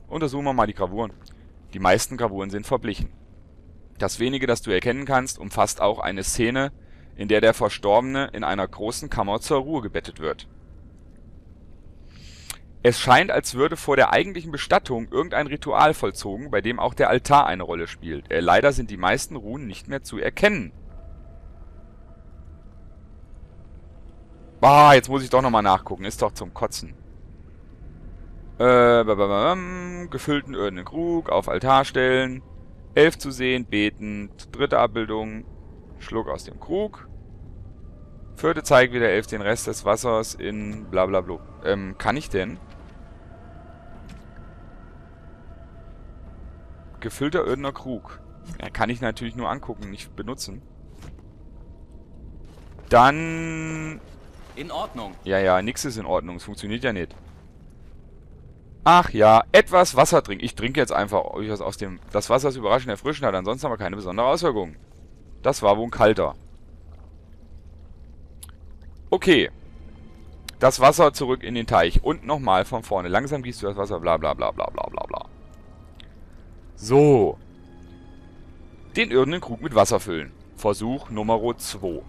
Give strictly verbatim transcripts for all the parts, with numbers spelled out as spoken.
Untersuchen wir mal die Gravuren. Die meisten Gravuren sind verblichen. Das wenige, das du erkennen kannst, umfasst auch eine Szene, in der der Verstorbene in einer großen Kammer zur Ruhe gebettet wird. Es scheint, als würde vor der eigentlichen Bestattung irgendein Ritual vollzogen, bei dem auch der Altar eine Rolle spielt. Äh, leider sind die meisten Runen nicht mehr zu erkennen. Ah, jetzt muss ich doch nochmal nachgucken. Ist doch zum Kotzen. Äh, gefüllten irdenen Krug auf Altar stellen. Elf zu sehen, betend. Dritte Abbildung. Schluck aus dem Krug. Vierte zeigt wieder elf den Rest des Wassers in blablabla. Ähm, kann ich denn? Gefüllter irdener Krug. Ja, kann ich natürlich nur angucken, nicht benutzen. Dann... In Ordnung. Ja, ja, nix ist in Ordnung. Es funktioniert ja nicht. Ach ja, etwas Wasser trinken. Ich trinke jetzt einfach aus dem... Das Wasser ist überraschend erfrischend, hat ansonsten aber keine besondere Auswirkung. Das war wohl ein kalter. Okay. Das Wasser zurück in den Teich. Und nochmal von vorne. Langsam gießt du das Wasser, bla bla bla bla bla bla bla. So. Den irdenen Krug mit Wasser füllen. Versuch Nummer zwei.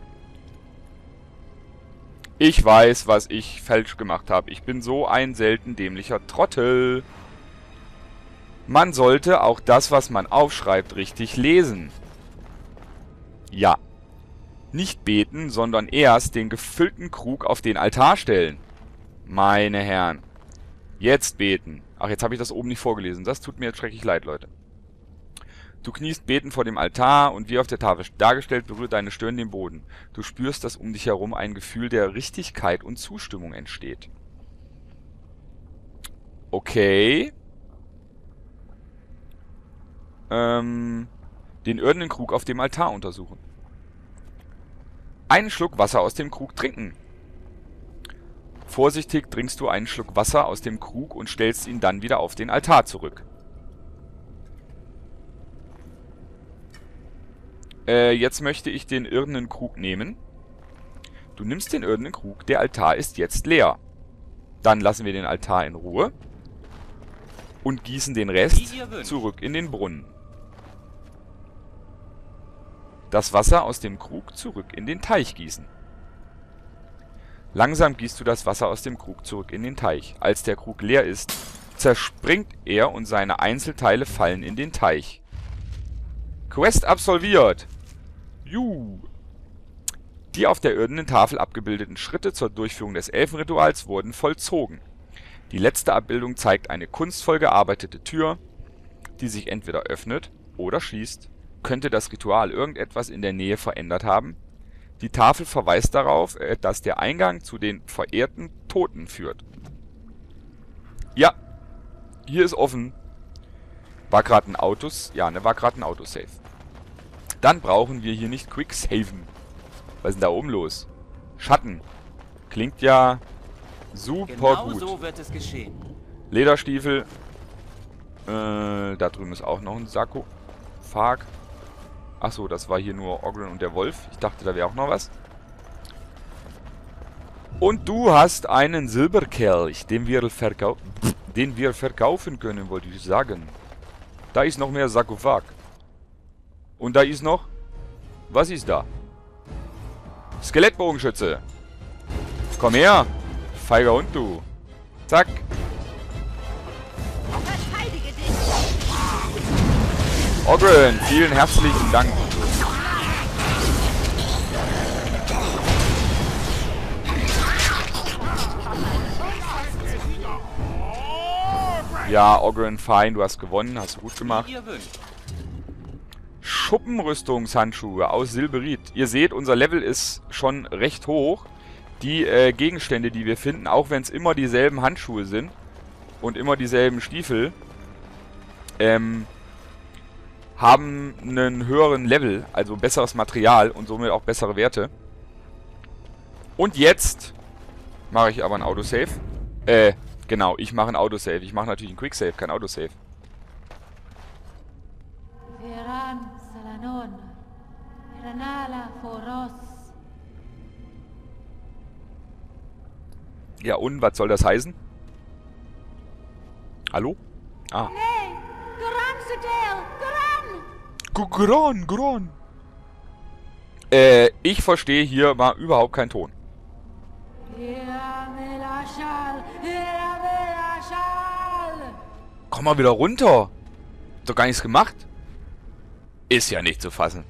Ich weiß, was ich falsch gemacht habe. Ich bin so ein selten dämlicher Trottel. Man sollte auch das, was man aufschreibt, richtig lesen. Ja. Nicht beten, sondern erst den gefüllten Krug auf den Altar stellen. Meine Herren. Jetzt beten. Ach, jetzt habe ich das oben nicht vorgelesen. Das tut mir jetzt schrecklich leid, Leute. Du kniest betend vor dem Altar und wie auf der Tafel dargestellt, berührt deine Stirn den Boden. Du spürst, dass um dich herum ein Gefühl der Richtigkeit und Zustimmung entsteht. Okay. Ähm, den irdenen Krug auf dem Altar untersuchen. Einen Schluck Wasser aus dem Krug trinken. Vorsichtig trinkst du einen Schluck Wasser aus dem Krug und stellst ihn dann wieder auf den Altar zurück. Äh, jetzt möchte ich den irdenen Krug nehmen. Du nimmst den irdenen Krug, der Altar ist jetzt leer. Dann lassen wir den Altar in Ruhe und gießen den Rest zurück in den Brunnen. Das Wasser aus dem Krug zurück in den Teich gießen. Langsam gießt du das Wasser aus dem Krug zurück in den Teich. Als der Krug leer ist, zerspringt er und seine Einzelteile fallen in den Teich. Quest absolviert! Juhu! Die auf der irdenen Tafel abgebildeten Schritte zur Durchführung des Elfenrituals wurden vollzogen. Die letzte Abbildung zeigt eine kunstvoll gearbeitete Tür, die sich entweder öffnet oder schließt. Könnte das Ritual irgendetwas in der Nähe verändert haben? Die Tafel verweist darauf, dass der Eingang zu den verehrten Toten führt. Ja, hier ist offen. War gerade ein Autos... Ja, ne, war gerade ein Autosave. Dann brauchen wir hier nicht Quicksaven. Was ist denn da oben los? Schatten. Klingt ja super genau gut. So wird es geschehen. Lederstiefel. Äh, da drüben ist auch noch ein Sarkophag. Achso, das war hier nur Ogren und der Wolf. Ich dachte, da wäre auch noch was. Und du hast einen Silberkelch, den wir, verkau den wir verkaufen können, wollte ich sagen. Da ist noch mehr Sarkophag. Und da ist noch... Was ist da? Skelettbogenschütze. Komm her. Feiger Hund, du. Zack. Verteidige dich! Ogren, vielen herzlichen Dank. Ja, Ogren, fein, du hast gewonnen, hast du gut gemacht. Wie ihr wünscht. Schuppenrüstungshandschuhe aus Silberit. Ihr seht, unser Level ist schon recht hoch. Die äh, Gegenstände, die wir finden, auch wenn es immer dieselben Handschuhe sind und immer dieselben Stiefel, ähm, haben einen höheren Level, also besseres Material und somit auch bessere Werte. Und jetzt mache ich aber ein Autosave. Äh, genau, ich mache ein Autosave. Ich mache natürlich ein Quicksave, kein Autosave. Veran Salanon, Ranala Foros. Ja, und was soll das heißen? Hallo? Ah. Nee, Goran Sudel, Goran! Gron, Gron. Äh, ich verstehe hier mal überhaupt keinen Ton. Komm mal wieder runter. Doch gar nichts gemacht. Ist ja nicht zu fassen.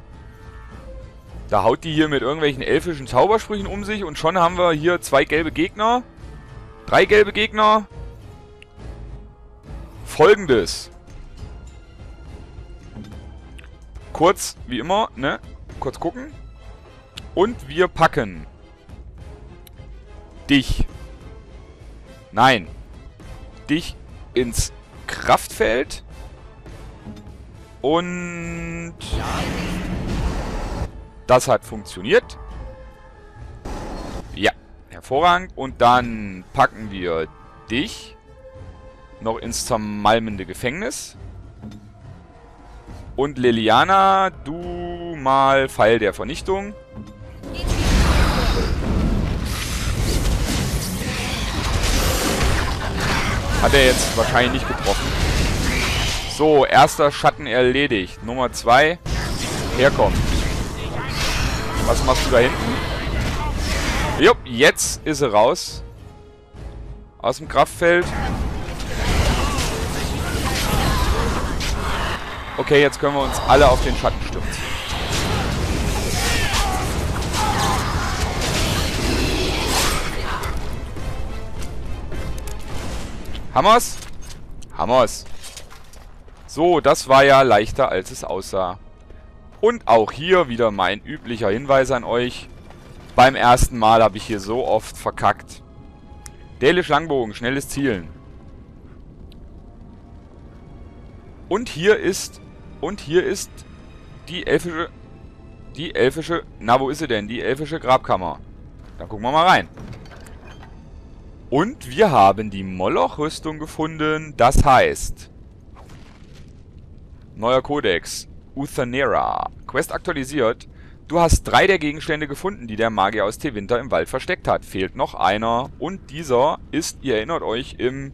Da haut die hier mit irgendwelchen elfischen Zaubersprüchen um sich und schon haben wir hier zwei gelbe Gegner. Drei gelbe Gegner. Folgendes. Kurz, wie immer, ne? Kurz gucken. Und wir packen dich. Nein. Dich ins Kraftfeld. Und das hat funktioniert. Ja, hervorragend. Und dann packen wir dich noch ins zermalmende Gefängnis. Und Liliana, du mal Pfeil der Vernichtung. Hat er jetzt wahrscheinlich nicht getroffen. So, erster Schatten erledigt. Nummer zwei. Herkommt. Was machst du da hinten? Jupp, jetzt ist er raus. Aus dem Kraftfeld. Okay, jetzt können wir uns alle auf den Schatten stürzen. Hammers? Hammers. So, das war ja leichter, als es aussah. Und auch hier wieder mein üblicher Hinweis an euch. Beim ersten Mal habe ich hier so oft verkackt. Dälisch Langbogen, schnelles Zielen. Und hier ist... Und hier ist die elfische... Die elfische... Na, wo ist sie denn? Die elfische Grabkammer. Dann gucken wir mal rein. Und wir haben die Moloch-Rüstung gefunden. Das heißt... Neuer Kodex. Uthanera. Quest aktualisiert. Du hast drei der Gegenstände gefunden, die der Magier aus Tevinter im Wald versteckt hat. Fehlt noch einer. Und dieser ist, ihr erinnert euch, im...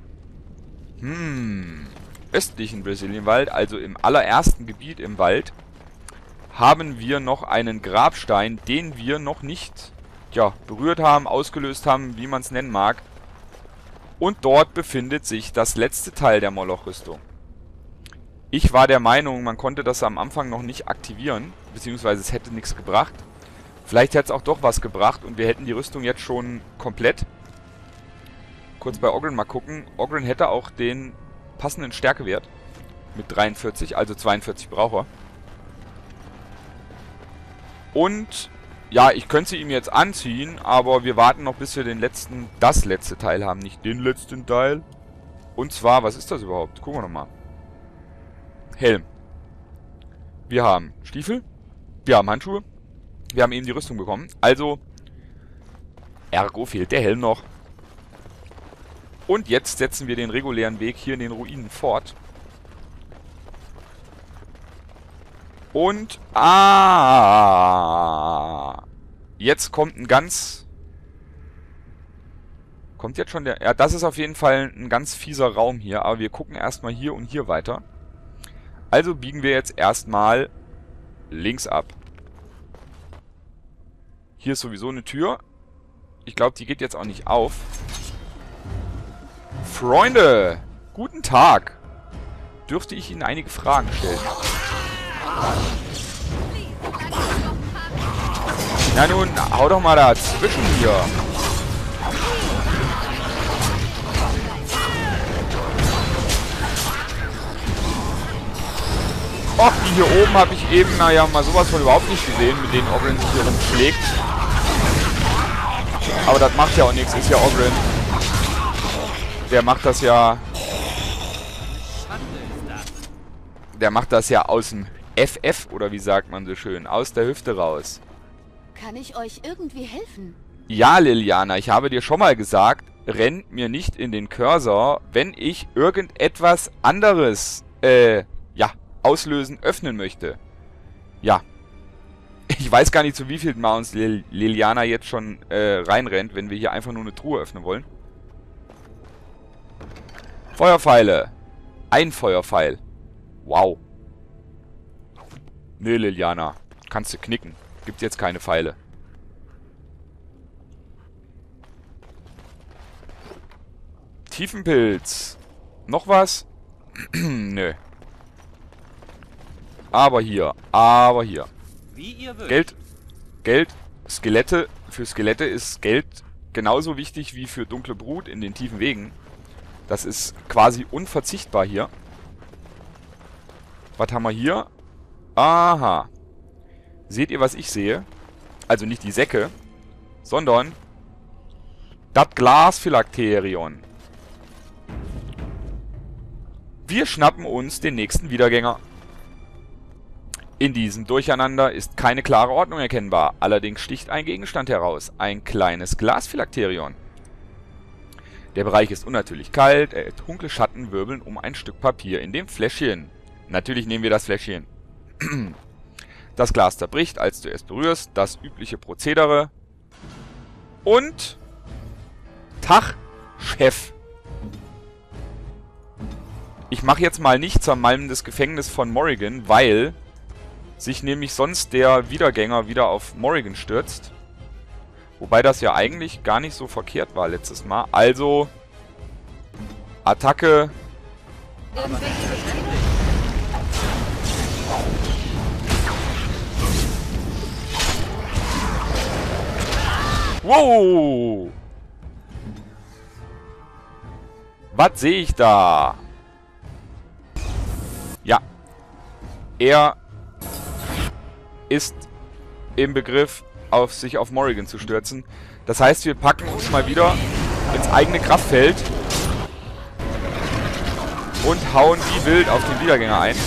Hm... östlichen Brazilienwald, also im allerersten Gebiet im Wald, haben wir noch einen Grabstein, den wir noch nicht ja, berührt haben, ausgelöst haben, wie man es nennen mag. Und dort befindet sich das letzte Teil der Moloch-Rüstung. Ich war der Meinung, man konnte das am Anfang noch nicht aktivieren, beziehungsweise es hätte nichts gebracht. Vielleicht hätte es auch doch was gebracht und wir hätten die Rüstung jetzt schon komplett. Kurz bei Ogryn mal gucken. Ogryn hätte auch den passenden Stärkewert mit dreiundvierzig, also zweiundvierzig braucht er. Und ja, ich könnte sie ihm jetzt anziehen, aber wir warten noch, bis wir den letzten, das letzte Teil haben, nicht den letzten Teil. Und zwar, was ist das überhaupt? Gucken wir nochmal. Helm. Wir haben Stiefel, wir haben Handschuhe, wir haben eben die Rüstung bekommen. Also, ergo fehlt der Helm noch. Und jetzt setzen wir den regulären Weg hier in den Ruinen fort. Und... Ah! Jetzt kommt ein ganz... Kommt jetzt schon der... Ja, das ist auf jeden Fall ein ganz fieser Raum hier. Aber wir gucken erstmal hier und hier weiter. Also biegen wir jetzt erstmal links ab. Hier ist sowieso eine Tür. Ich glaube, die geht jetzt auch nicht auf. Freunde, guten Tag. Dürfte ich Ihnen einige Fragen stellen? Na nun, hau doch mal dazwischen hier. Och, die hier oben habe ich eben, naja, mal sowas von überhaupt nicht gesehen, mit denen Ogryn sich hier rumschlägt. Aber das macht ja auch nichts, ist ja Ogryn. Der macht das ja... Der macht das ja aus dem F F, oder wie sagt man so schön, aus der Hüfte raus. Kann ich euch irgendwie helfen? Ja, Liliana, ich habe dir schon mal gesagt, rennt mir nicht in den Cursor, wenn ich irgendetwas anderes, äh, ja, auslösen, öffnen möchte. Ja. Ich weiß gar nicht, zu wie viel Mal uns Lil Liliana jetzt schon äh, reinrennt, wenn wir hier einfach nur eine Truhe öffnen wollen. Feuerpfeile. Ein Feuerpfeil. Wow. Nee, Liliana. Kannst du knicken. Gibt jetzt keine Pfeile. Tiefenpilz. Noch was? Nö. Aber hier. Aber hier. Wie ihr wünscht. Geld. Geld. Skelette. Für Skelette ist Geld genauso wichtig wie für dunkle Brut in den tiefen Wegen. Das ist quasi unverzichtbar hier. Was haben wir hier? Aha. Seht ihr, was ich sehe? Also nicht die Säcke, sondern das Glasphylakterion. Wir schnappen uns den nächsten Wiedergänger. In diesem Durcheinander ist keine klare Ordnung erkennbar. Allerdings sticht ein Gegenstand heraus. Ein kleines Glasphylakterion. Der Bereich ist unnatürlich kalt. Äh, dunkle Schatten wirbeln um ein Stück Papier in dem Fläschchen. Natürlich nehmen wir das Fläschchen. Das Glas zerbricht, als du es berührst. Das übliche Prozedere. Und... Tag, Chef. Ich mache jetzt mal nicht zermalmendes Gefängnis von Morrigan, weil sich nämlich sonst der Wiedergänger wieder auf Morrigan stürzt. Wobei das ja eigentlich gar nicht so verkehrt war letztes Mal. Also, Attacke. Wow! Was sehe ich da? Ja. Er ist im Begriff, auf sich auf Morrigan zu stürzen. Das heißt, wir packen uns mal wieder ins eigene Kraftfeld und hauen wie wild auf den Wiedergänger ein.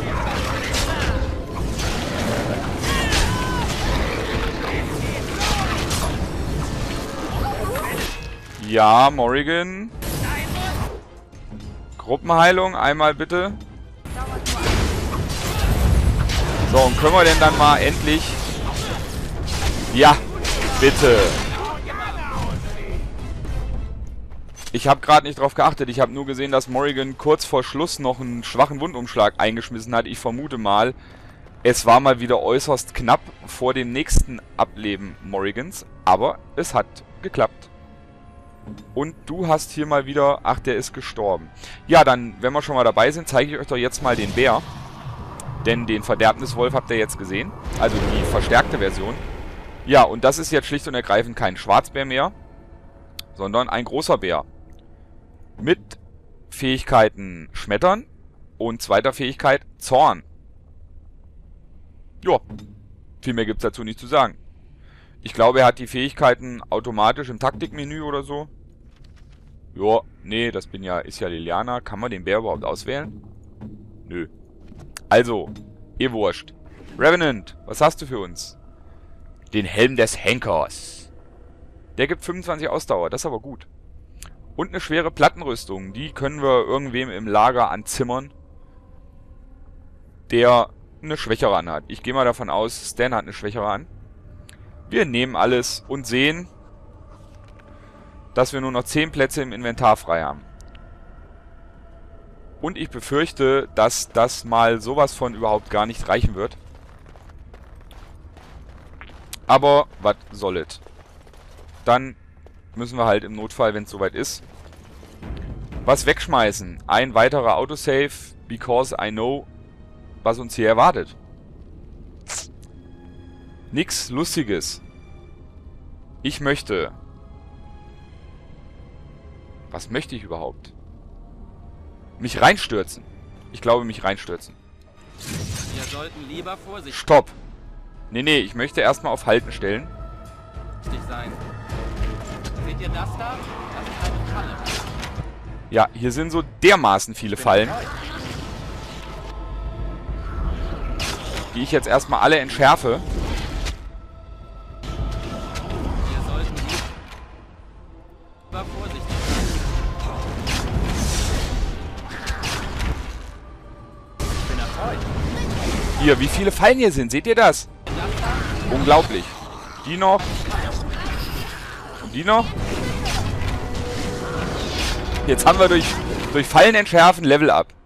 Ja, Morrigan. Gruppenheilung, einmal bitte. So, und können wir denn dann mal endlich... Ja, bitte. Ich habe gerade nicht drauf geachtet. Ich habe nur gesehen, dass Morrigan kurz vor Schluss noch einen schwachen Wundumschlag eingeschmissen hat. Ich vermute mal, es war mal wieder äußerst knapp vor dem nächsten Ableben Morrigans. Aber es hat geklappt. Und du hast hier mal wieder... Ach, der ist gestorben. Ja, dann, wenn wir schon mal dabei sind, zeige ich euch doch jetzt mal den Bär. Denn den Verderbniswolf habt ihr jetzt gesehen. Also die verstärkte Version. Ja, und das ist jetzt schlicht und ergreifend kein Schwarzbär mehr, sondern ein großer Bär. Mit Fähigkeiten Schmettern und zweiter Fähigkeit Zorn. Ja, viel mehr gibt es dazu nicht zu sagen. Ich glaube, er hat die Fähigkeiten automatisch im Taktikmenü oder so. Ja, nee, das bin ja, ist ja Liliana. Kann man den Bär überhaupt auswählen? Nö. Also, ihr wurscht. Revenant, was hast du für uns? Den Helm des Henkers. Der gibt fünfundzwanzig Ausdauer, das ist aber gut. Und eine schwere Plattenrüstung. Die können wir irgendwem im Lager anzimmern, der eine schwächere anhat. Ich gehe mal davon aus, Stan hat eine schwächere an. Wir nehmen alles und sehen, dass wir nur noch zehn Plätze im Inventar frei haben. Und ich befürchte, dass das mal sowas von überhaupt gar nicht reichen wird. Aber was soll es? Dann müssen wir halt im Notfall, wenn es soweit ist, was wegschmeißen. Ein weiterer Autosave, because I know, was uns hier erwartet. Nix Lustiges. Ich möchte... Was möchte ich überhaupt? Mich reinstürzen. Ich glaube, mich reinstürzen. Wir sollten lieber vorsichtig Stopp. Nee, nee, ich möchte erstmal auf Halten stellen. sein. Seht ihr das da? Das ist eine Falle. Ja, hier sind so dermaßen viele Fallen, die ich jetzt erstmal alle entschärfe. Wir sollten lieber vorsichtig sein. Ich bin erfreut. Hier, wie viele Fallen hier sind, seht ihr das? Unglaublich. Die noch. Und die noch. Jetzt haben wir durch, durch Fallen entschärfen Level up.